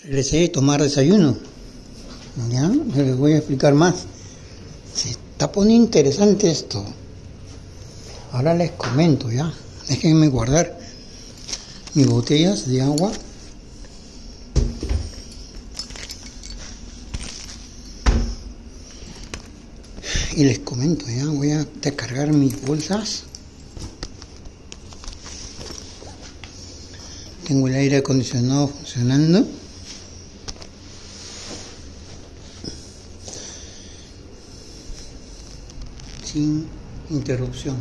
Regresé a tomar desayuno. ¿Ya? Les voy a explicar más. Se está poniendo interesante esto. Ahora les comento, ¿ya? Déjenme guardar mis botellas de agua. Y les comento, ¿ya? Voy a descargar mis bolsas. Tengo el aire acondicionado funcionando. Sin interrupción.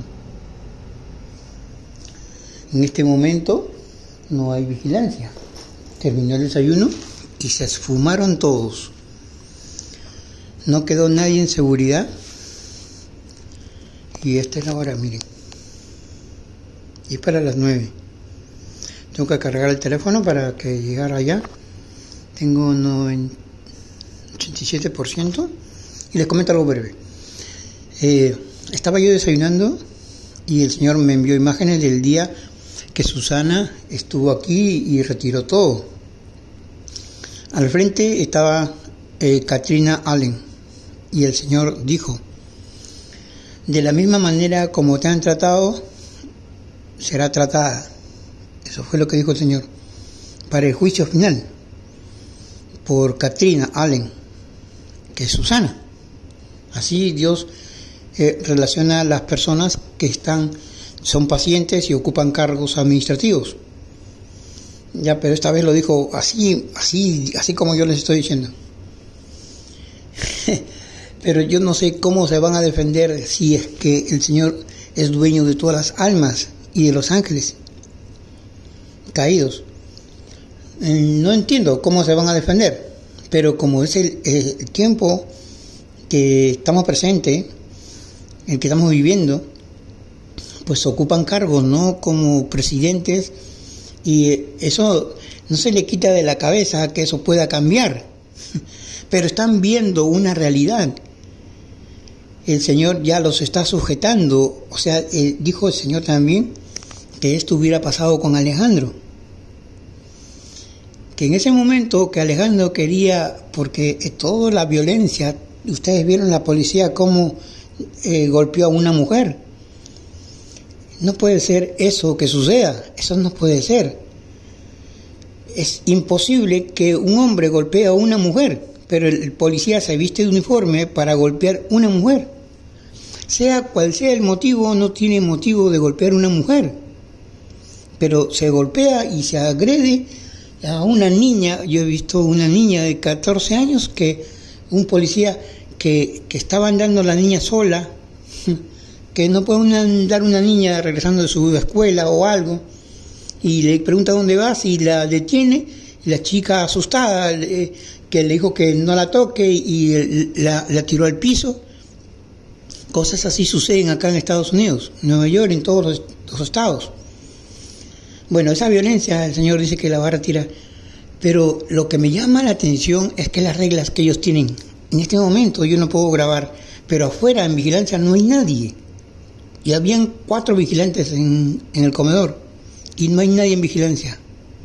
En este momento no hay vigilancia. Terminó el desayuno y se esfumaron todos. No quedó nadie en seguridad. Y esta es la hora, miren. Y es para las 9. Tengo que cargar el teléfono para que llegara allá. Tengo un 87%. Y les comento algo breve. Estaba yo desayunando y el señor me envió imágenes del día que Susana estuvo aquí y retiró todo. Al frente estaba Katrina Allen y el señor dijo: de la misma manera como te han tratado, será tratada. Eso fue lo que dijo el señor. Para el juicio final, por Katrina Allen, que es Susana. Así Dios relaciona a las personas que son pacientes y ocupan cargos administrativos. Ya, pero esta vez lo dijo así como yo les estoy diciendo. Pero yo no sé cómo se van a defender si es que el Señor es dueño de todas las almas y de los ángeles caídos. No entiendo cómo se van a defender, pero como es el tiempo que estamos presentes, el que estamos viviendo, pues ocupan cargos, ¿no? Como presidentes, y eso no se le quita de la cabeza que eso pueda cambiar, pero están viendo una realidad. El Señor ya los está sujetando, o sea, dijo el Señor también que esto hubiera pasado con Alejandro, que en ese momento que Alejandro quería, porque toda la violencia, ustedes vieron la policía cómo golpeó a una mujer. No puede ser eso que suceda, eso no puede ser. Es imposible que un hombre golpee a una mujer, pero el policía se viste de uniforme para golpear a una mujer. Sea cual sea el motivo, no tiene motivo de golpear a una mujer, pero se golpea y se agrede a una niña. Yo he visto una niña de 14 años que un policía que estaba andando la niña sola, que no puede andar una niña regresando de su escuela o algo, y le pregunta dónde vas y la detiene, y la chica asustada, que le dijo que no la toque y la tiró al piso. Cosas así suceden acá en Estados Unidos, en Nueva York, en todos los estados. Bueno, esa violencia el Señor dice que la va a retirar, pero lo que me llama la atención es que las reglas que ellos tienen, en este momento yo no puedo grabar, pero afuera en vigilancia no hay nadie. Y habían 4 vigilantes en el comedor y no hay nadie en vigilancia.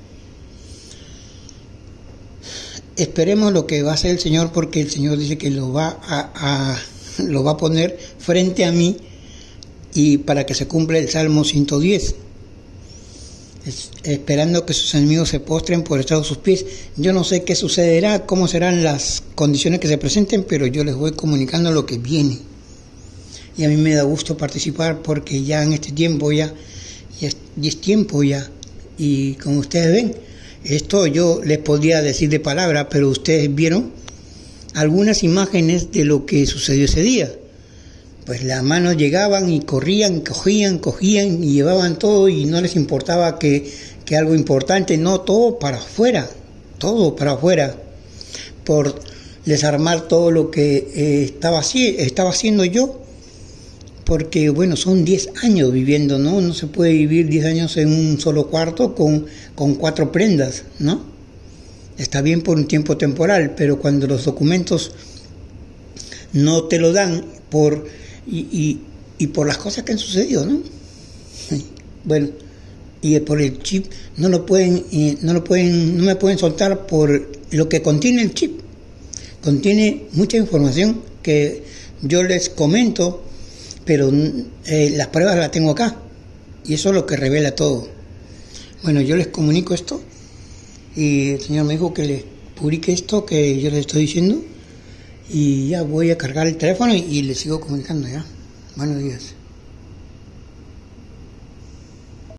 Esperemos lo que va a hacer el Señor, porque el Señor dice que lo va a poner frente a mí, y para que se cumpla el Salmo 110. Esperando que sus enemigos se postren por estrado de sus pies. Yo no sé qué sucederá, cómo serán las condiciones que se presenten, pero yo les voy comunicando lo que viene. Y a mí me da gusto participar, porque ya en este tiempo ya es tiempo ya. Y como ustedes ven, esto yo les podría decir de palabra, pero ustedes vieron algunas imágenes de lo que sucedió ese día. Pues las manos llegaban y corrían, cogían y llevaban todo, y no les importaba que algo importante, no, todo para afuera, por desarmar todo lo que estaba haciendo yo, porque bueno, son 10 años viviendo, ¿no? No se puede vivir 10 años en un solo cuarto con 4 prendas, ¿no? Está bien por un tiempo temporal, pero cuando los documentos no te lo dan y por las cosas que han sucedido, ¿no? Bueno, y por el chip no me pueden soltar por lo que contiene el chip. Contiene mucha información que yo les comento, pero las pruebas las tengo acá. Y eso es lo que revela todo. Bueno, yo les comunico esto y el señor me dijo que les publique esto que yo les estoy diciendo y ya voy a cargar el teléfono y les sigo comunicando ya. Buenos días.